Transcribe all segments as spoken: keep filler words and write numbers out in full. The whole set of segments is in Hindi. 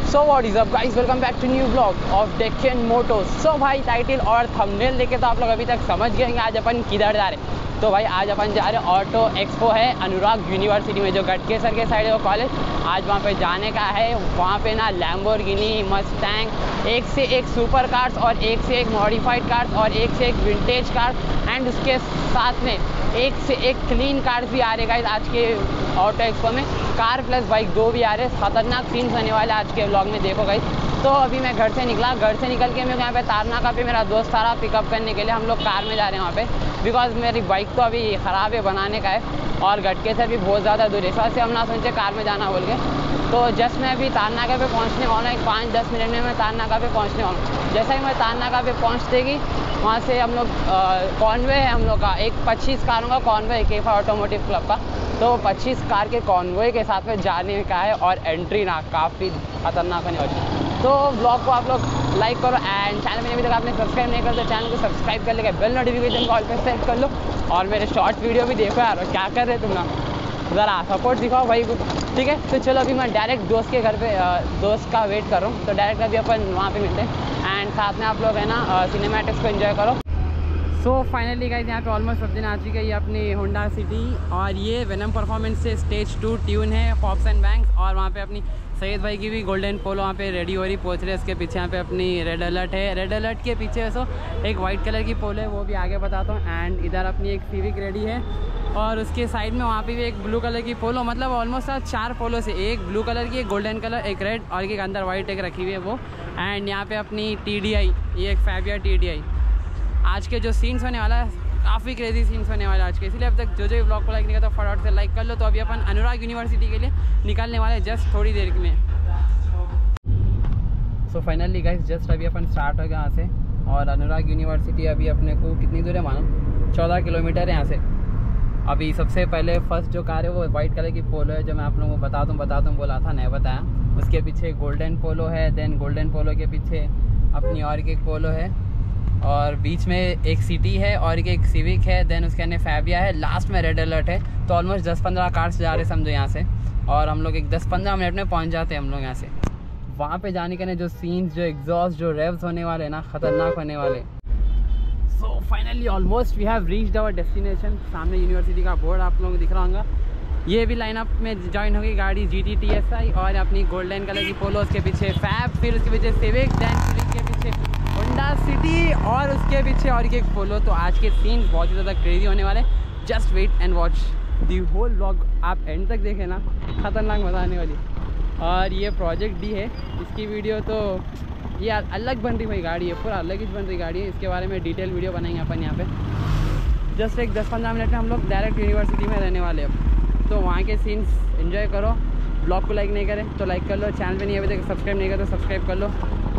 So what is up guys, welcome back to new blog of Deccan Motos. So भाई टाइटल और थंबनेल देखे तो आप लोग अभी तक समझ गए हैं आज अपन किधर जा रहे हैं। तो भाई आज अपन जा रहे हैं ऑटो एक्सपो है अनुराग यूनिवर्सिटी में, जो गटकेसर के साइड है वो कॉलेज। आज वहाँ पे जाने का है। वहाँ पे ना लैम्बोर्गिनी, मस्टैंग, एक से एक सुपर कार्स और एक से एक मॉडिफाइड कार्स और एक से एक विंटेज कार एंड उसके साथ में एक से एक क्लीन कार्स भी आ रहे गाइस आज के ऑटो एक्सपो में। कार प्लस बाइक दो भी आ रहे। खतरनाक सीन्स होने वाले आज के व्लॉग में, देखो गाइस। तो अभी मैं घर से निकला, घर से निकल के मैं यहाँ पे तारनाका पे मेरा दोस्त सारा पिकअप करने के लिए हम लोग कार में जा रहे हैं वहाँ पे, बिकॉज मेरी बाइक तो अभी ख़राब है, बनाने का है और गटकेसर भी बहुत ज़्यादा दूर है, इस वजह से हम ना सोचे कार में जाना बोल के। तो जस्ट मैं अभी तारनाका पे पहुँचने वाला हूँ, एक पाँच दस मिनट में मैं तारनाका पे पहुँचने वाला हूँ। जैसा ही मैं तारनाका पे पहुँचते ही वहाँ से हम लोग कॉन्वे है हम लोग का, एक पच्चीस कारों का कॉन्वे है केफा ऑटोमोटिव क्लब का। तो पच्चीस कार के कॉन्वॉय के साथ में जाने का है और एंट्री ना काफ़ी खतरनाक होने वाली है। तो ब्लॉग को आप लोग लाइक करो एंड चैनल में अभी तक आपने सब्सक्राइब नहीं कर तो चैनल को सब्सक्राइब कर लेगा, बेल नोटिफिकेशन कॉल पे सेट कर लो और मेरे शॉर्ट वीडियो भी देखो यार। क्या कर रहे तुम ना, ज़रा सपोर्ट दिखाओ भाई कुछ, ठीक है। तो चलो अभी मैं डायरेक्ट दोस्त के घर पे दोस्त का वेट कर रहा हूँ, तो डायरेक्ट अभी अपन वहाँ पे मिलते हैं एंड साथ में आप लोग है ना सिनेमैटिक्स को एंजॉय करो। सो फाइनली गाइस यहाँ पे ऑलमोस्ट सब दिन आ चुकी है ये अपनी होंडा सिटी, और ये वेनम परफॉर्मेंस से स्टेज टू ट्यून है पॉप्स एंड बैंक्स। और वहाँ पे अपनी सैयद भाई की भी गोल्डन पोलो वहाँ पे रेडी हो रही, पहुँच रहे। उसके पीछे यहाँ पे अपनी रेड अलर्ट है, रेड अलर्ट के पीछे सो एक वाइट कलर की पोलो है, वो भी आगे बताता हूँ। एंड इधर अपनी एक सिविक रेडी है और उसके साइड में वहाँ पे भी एक ब्लू कलर की पोलो, मतलब ऑलमोस्ट चार पोलो से एक ब्लू कलर की, एक गोल्डन कलर, एक रेड और एक अंदर वाइट एक रखी हुई है वो। एंड यहाँ पे अपनी टी डी आई, ये एक फैबिया टी डी आई। आज के जो सीन्स होने वाला है काफ़ी क्रेजी सीन्स होने वाले आज के, इसलिए अब तक जो जो ब्लॉग को लाइक नहीं करता फटाफट से लाइक कर लो। तो अभी अपन अनुराग यूनिवर्सिटी के लिए निकलने वाले जस्ट थोड़ी देर में। सो फाइनली गाइस जस्ट अभी अपन स्टार्ट हो गए यहाँ से, और अनुराग यूनिवर्सिटी अभी अपने को कितनी दूर है मानो, चौदह किलोमीटर है यहाँ से। अभी सबसे पहले फर्स्ट जो कार है वो वाइट कलर की पोलो है, जो मैं आप लोगों को बता दूँ बता दूँ बोला था, नहीं बताया। उसके पीछे गोल्डन पोलो है, देन गोल्डन पोलो के पीछे अपनी और एक पोलो है, और बीच में एक सिटी है और एक सिविक है, देन उसके अंदर फैबिया है, लास्ट में रेड अलर्ट है। तो ऑलमोस्ट दस पंद्रह कार्स जा रहे समझो यहाँ से, और हम लोग एक दस पंद्रह मिनट में पहुँच जाते हैं हम लोग यहाँ से। वहाँ पे जाने के लिए जो सीन्स, जो एग्जॉस्ट, जो रेव्स होने वाले हैं ना, खतरनाक होने वाले। So finally almost we have reached our destination. सामने यूनिवर्सिटी का बोर्ड आप लोगों को दिख रहा होगा। ये भी लाइनअप में ज्वाइन होगी गाड़ी G T T S I, और अपनी गोल्डन कलर की पोलो, उसके पीछे फैब, फिर उसके पीछे सिविक, देन सिविक के पीछे होंडा सिटी और उसके पीछे और एक पोलो। तो आज के सीन बहुत ही ज़्यादा क्रेजी होने वाले। Just wait and watch the whole vlog, आप एंड तक देखें ना, खतरनाक मज़ा आने वाली। और ये प्रोजेक्ट डी है, इसकी वीडियो तो ये अलग बन रही भाई गाड़ी है, पूरा अलग ही बन रही गाड़ी है। इसके बारे में डिटेल वीडियो बनाएंगे अपन यहाँ पे। जस्ट एक दस पंद्रह मिनट में हम लोग डायरेक्ट यूनिवर्सिटी में रहने वाले अब। तो वहाँ के सीन्स एंजॉय करो। ब्लॉग को लाइक नहीं करें तो लाइक कर लो, चैनल पे नहीं अभी तक सब्सक्राइब नहीं करें तो सब्सक्राइब कर लो।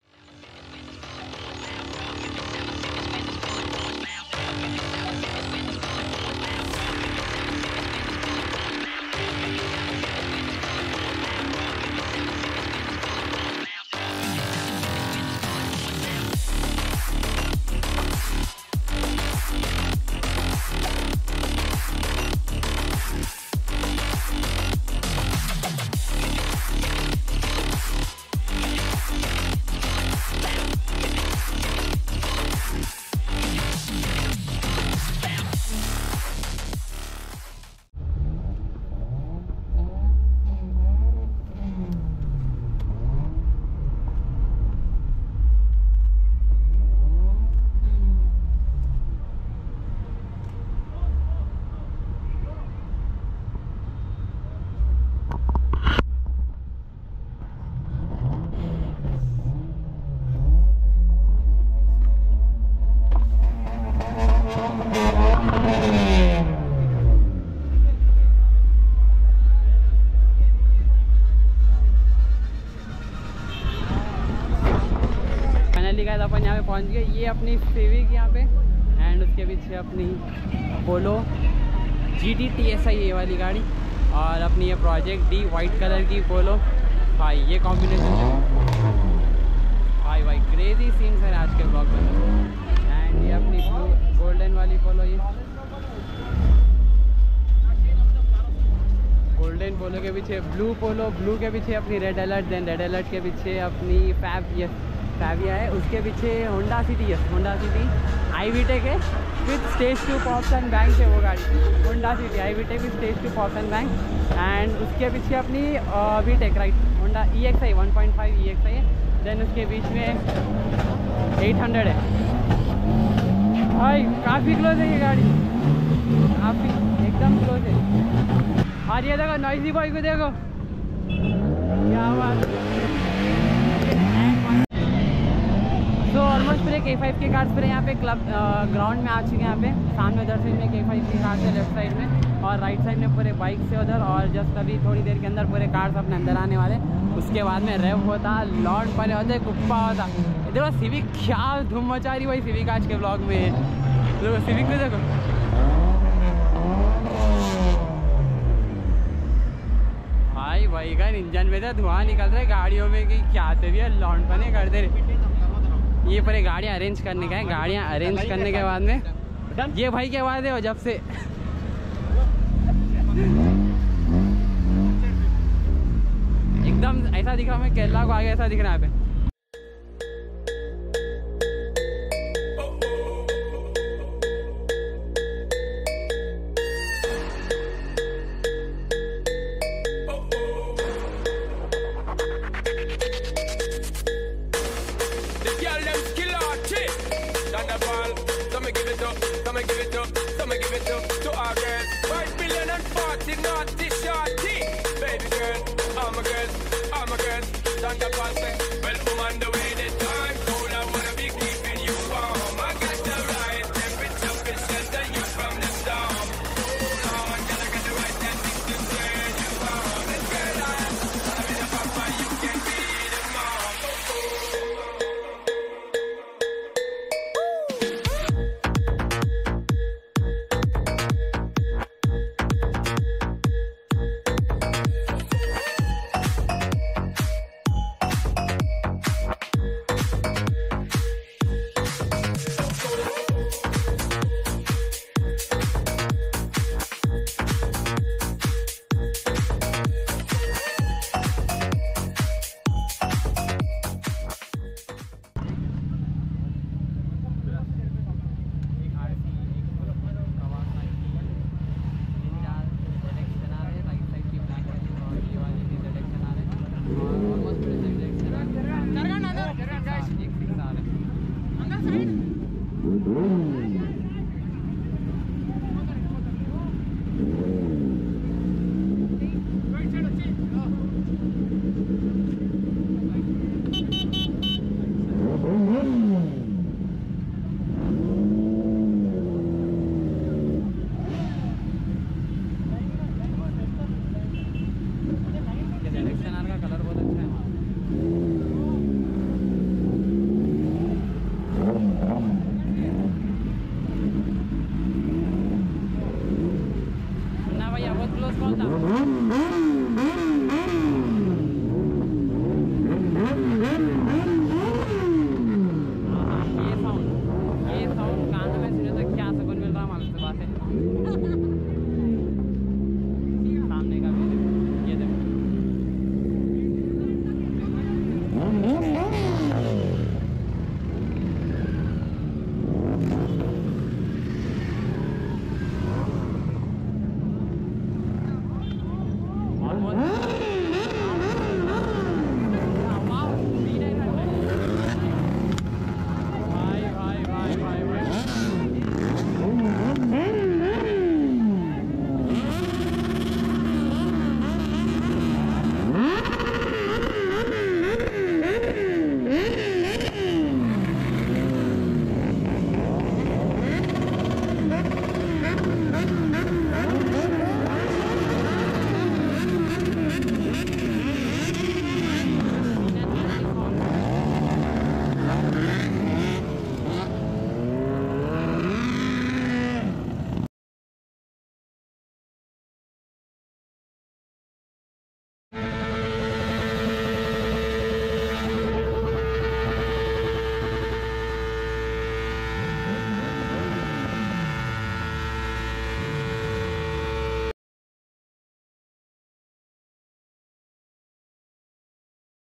गाइस अपन यहाँ पे पहुँच गए। ये अपनी सिविक यहाँ पे एंड उसके पीछे अपनी Polo G T T S I ये वाली गाड़ी, और अपनी ये प्रोजेक्ट डी वाइट कलर की पोलो। भाई ये कॉम्बिनेशन भाई भाई क्रेजी सीन्स है आज के ब्लॉग में। एंड ये अपनी ब्लू गोल्डन वाली पोलो, ये गोल्डन माउंटेन पोलो के पीछे ब्लू पोलो, ब्लू के पीछे अपनी red alert, then red alert के पीछे अपनी फैब यस फैबिया है, उसके पीछे Honda City yes Honda City I V tec है with stage two pops and bank है वो गाड़ी, Honda City I V tec with stage two pops and bank. And उसके पीछे अपनी V tec right Honda E X I one point five E X I है, देन उसके बीच में एट हंड्रेड है। भाई काफ़ी क्लोज है ये गाड़ी, काफ़ी एकदम क्लोज है। और ये देखो नॉइजी बॉय को देखो, क्या बात। तो ऑलमोस्ट पूरे के फाइव के कार्ड्स पूरे यहाँ पे क्लब ग्राउंड में आ चुके हैं। यहाँ पे सामने उधर साइड में के फाइव के कार्ड्स है लेफ्ट साइड में, और राइट साइड में पूरे बाइक से उधर, और जस्ट अभी थोड़ी देर के अंदर पूरे कार्ड्स अपने अंदर आने वाले। उसके बाद में रेव होता, लॉन्च पहले होते, कुप्पा होता। देखो सिविक क्या धूम मचा रही भाई सिविक आज के ब्लॉग में। देखो सिविक में देखो भाई भाई का इंजन में तो धुआं निकल रहा है गाड़ियों में कि क्या आते भी है लॉन्च पने करते रहे। ये पूरे गाड़ियाँ अरेंज करने का है, गाड़ियाँ अरेंज करने के बाद में ये भाई के बाद है और जब से एकदम ऐसा दिख रहा, मैं केरला को आगे ऐसा दिख रहा है यहाँ पे।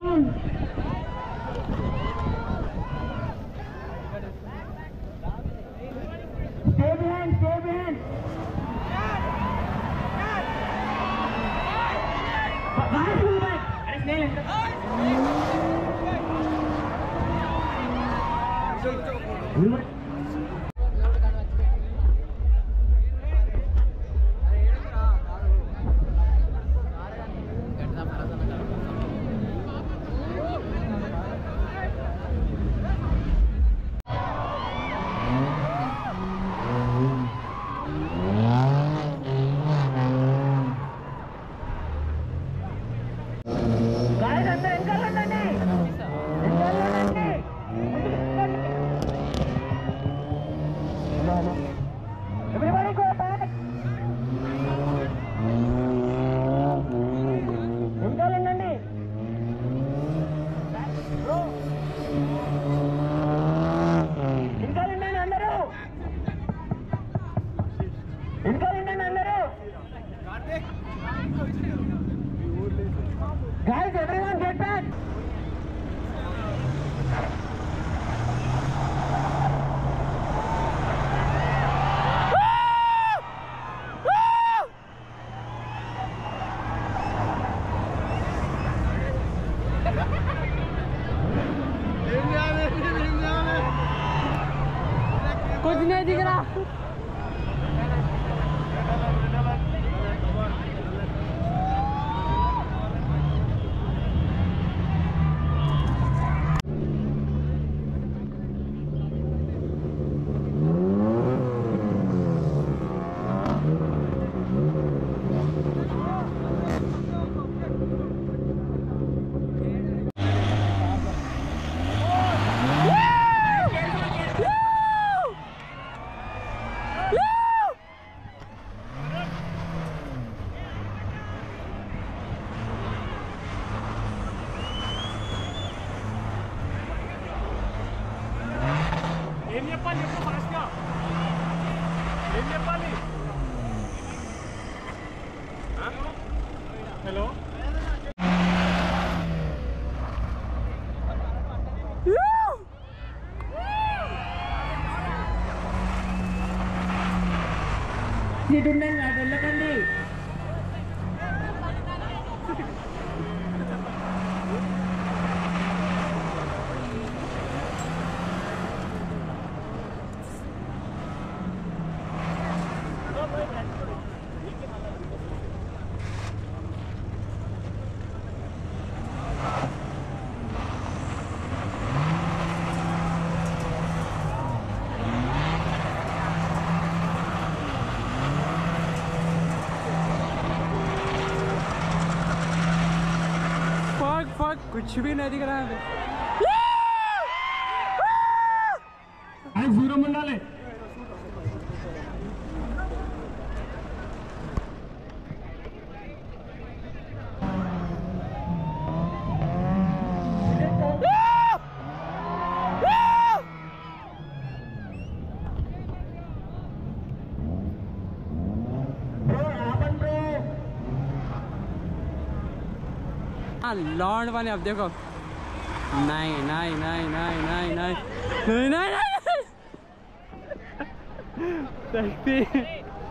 Stay behind, stay behind. Guys, move back. अरे snail enter. Everybody go back. Enkalendanడి. Bro. Enkalendanడి అందరూ. Enkalendanడి అందరూ. Guys, everyone get back. कुछ नहीं दिख रहा। ఏం చెప్పాలి చెప్పు ఫాస్ట్గా ఏం చెప్పాలి హలో సీట్ ఉండండి అటు వెళ్ళకండి. कुछ भी नहीं दिख रहा है। जीरो में डाले लॉन्ड वाले अब देखो नहीं नहीं नहीं नहीं नहीं नहीं नहीं नहीं नहीं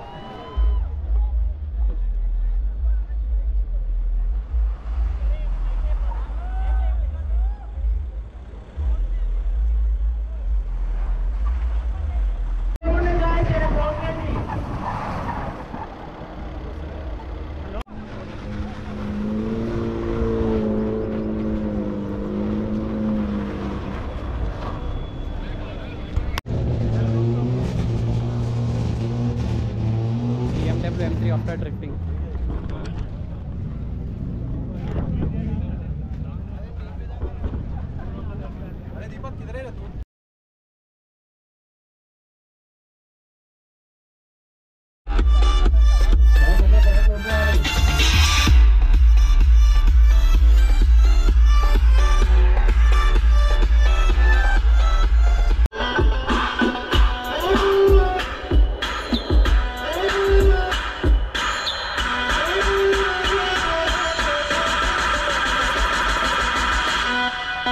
M three after drifting. अरे दीपक किधर है तू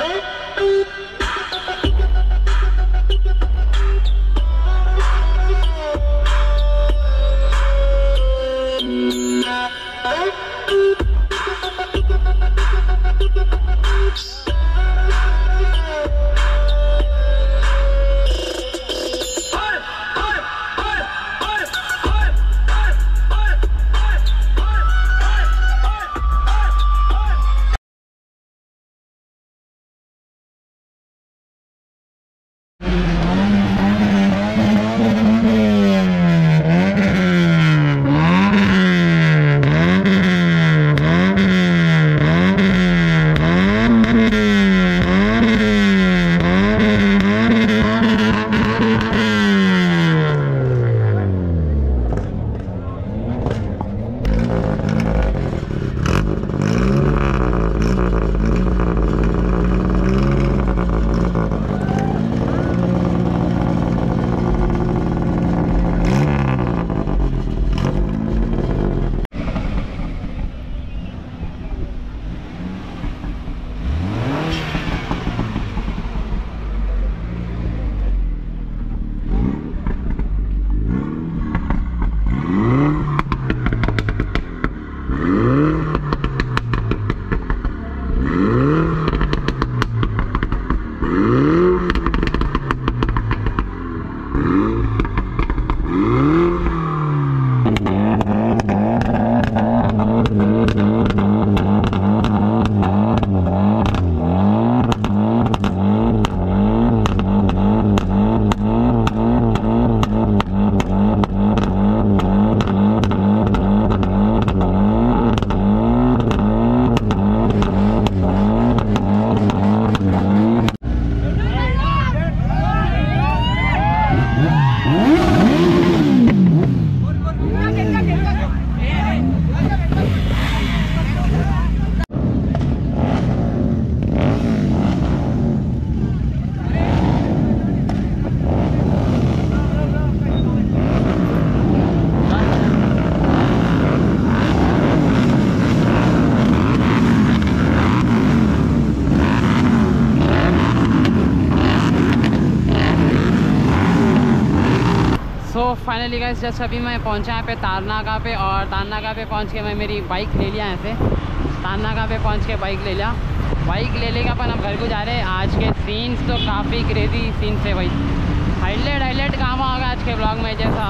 सो फाइनली गाइस जस्ट अभी मैं पहुंचा यहाँ पे तारनाका पे, और तारनाका पे पहुंच के मैं मेरी बाइक ले लिया यहाँ से। तारनाका पे पहुंच के बाइक ले लिया बाइक ले लेके अपन अब घर को जा रहे हैं। आज के सीन्स तो काफ़ी क्रेजी सीन्स है भाई। हाईलाइट हाईलाइट काम होगा आज के ब्लॉग में। जैसा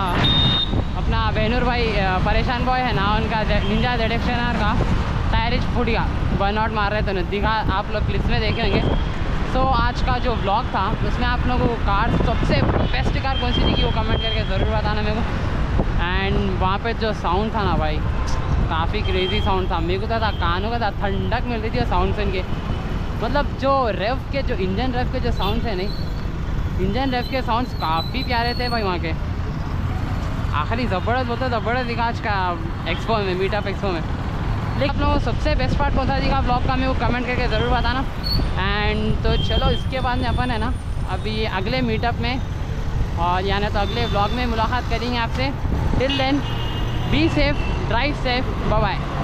अपना बेनूर भाई परेशान बॉय है ना, उनका Ninja Z X ten R का टायरिज फूट गया, बर्नआउट मार रहे थे, दिखा आप लोग क्लिप्स में देखे होंगे। सो so, आज का जो ब्लॉग था उसमें आप लोगों को कार सबसे बेस्ट कार कौन सी दिखी वो कमेंट करके ज़रूर बताना मेरे को। एंड वहाँ पे जो साउंड था ना भाई, काफ़ी क्रेजी साउंड था। मेरे को तो था कानों का था ठंडक मिल रही थी साउंड सुन के। मतलब जो रेव के जो इंजन रेव के जो साउंड थे नहीं, इंजन रेव के साउंड्स काफ़ी प्यारे थे भाई वहाँ के। आखिरी ज़बरदस्त बोलते ज़बरदस्त दिखा आज का एक्सपो में, मीटअप एक्सपो में। लेकिन आप लोगों को सबसे बेस्ट पार्ट कौन सा दिखा ब्लॉग का मेरे को कमेंट करके ज़रूर बताना। एंड तो चलो इसके बाद में अपन है ना अभी अगले मीटअप में और यानी तो अगले ब्लॉग में मुलाकात करेंगे आपसे। Till then be safe, drive safe, bye bye.